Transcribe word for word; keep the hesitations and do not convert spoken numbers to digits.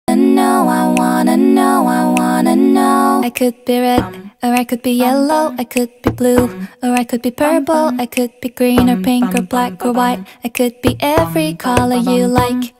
know, I wanna know, I wanna know. I could be red, or I could be yellow, I could be blue, or I could be purple, I could be green or pink or black or white. I could be every color you like.